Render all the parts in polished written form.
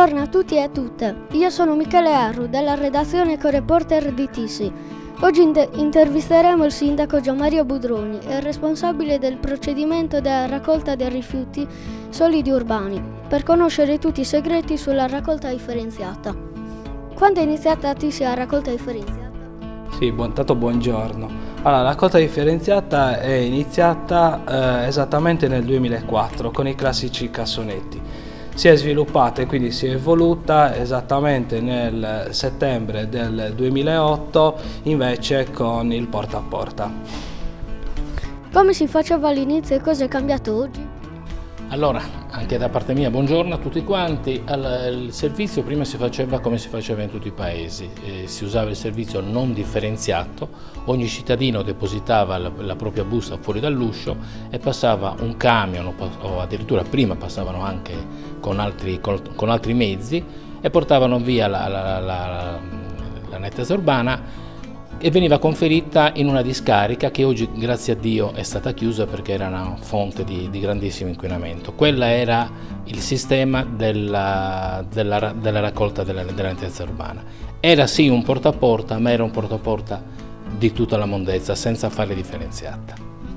Buongiorno a tutti e a tutte, io sono Michele Arru della redazione co-reporter di TISI. Oggi intervisteremo il sindaco Gianmario Budroni, il responsabile del procedimento della raccolta dei rifiuti solidi urbani, per conoscere tutti i segreti sulla raccolta differenziata. Quando è iniziata a TISI la raccolta differenziata? Sì, buongiorno. Allora, la raccolta differenziata è iniziata esattamente nel 2004 con i classici cassonetti. Si è sviluppata e quindi si è evoluta esattamente nel settembre del 2008 invece con il porta a porta. Come si faceva all'inizio e cosa è cambiato oggi? Allora, anche da parte mia, buongiorno a tutti quanti. Il servizio prima si faceva come si faceva in tutti i paesi, si usava il servizio non differenziato, ogni cittadino depositava la propria busta fuori dall'uscio e passava un camion o addirittura prima passavano anche con altri mezzi e portavano via la nettezza urbana e veniva conferita in una discarica che oggi, grazie a Dio, è stata chiusa perché era una fonte di grandissimo inquinamento. Quella era il sistema della raccolta della nettezza urbana. Era sì un porta a porta, ma era un porta a porta di tutta la mondezza, senza fare differenziata.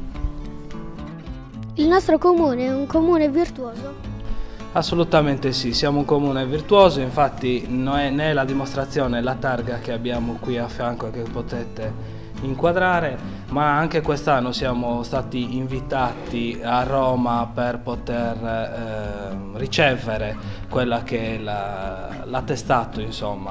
Il nostro comune è un comune virtuoso? Assolutamente sì, siamo un comune virtuoso, infatti ne è la dimostrazione la targa che abbiamo qui a fianco che potete inquadrare, ma anche quest'anno siamo stati invitati a Roma per poter ricevere quella che è l'attestato, insomma,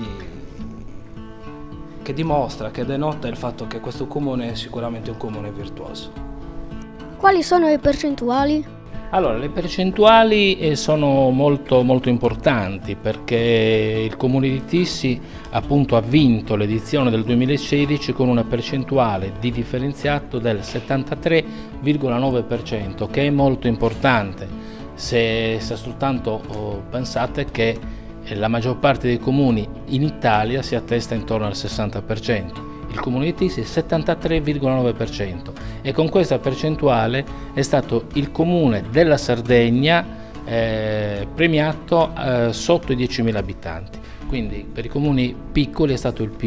che dimostra, che denota il fatto che questo comune è sicuramente un comune virtuoso. Quali sono le percentuali? Allora, le percentuali sono molto importanti perché il Comune di Tissi appunto ha vinto l'edizione del 2016 con una percentuale di differenziato del 73,9%, che è molto importante se soltanto pensate che la maggior parte dei comuni in Italia si attesta intorno al 60%. Il Comune di Tissi è 73,9% e con questa percentuale è stato il comune della Sardegna premiato sotto i 10.000 abitanti. Quindi per i comuni piccoli è stato il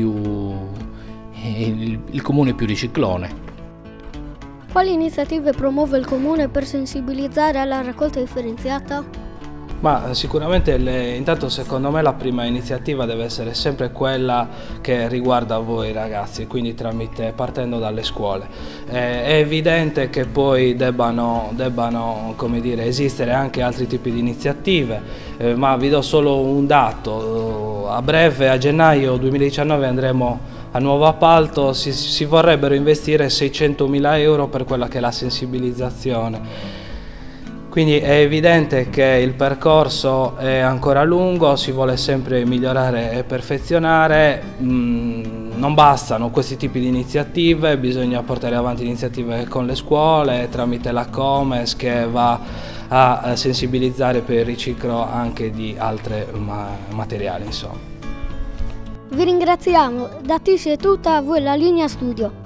comune più riciclone. Quali iniziative promuove il comune per sensibilizzare alla raccolta differenziata? Ma sicuramente intanto secondo me la prima iniziativa deve essere sempre quella che riguarda voi ragazzi, quindi partendo dalle scuole. È evidente che poi debbano come dire, esistere anche altri tipi di iniziative, ma vi do solo un dato: a breve, a gennaio 2019 andremo a nuovo appalto, si vorrebbero investire 600.000 euro per quella che è la sensibilizzazione. Quindi è evidente che il percorso è ancora lungo, si vuole sempre migliorare e perfezionare, non bastano questi tipi di iniziative, bisogna portare avanti iniziative con le scuole tramite la Comes che va a sensibilizzare per il riciclo anche di altri materiali, insomma. Vi ringraziamo, da TISI è tutta, a voi la linea studio.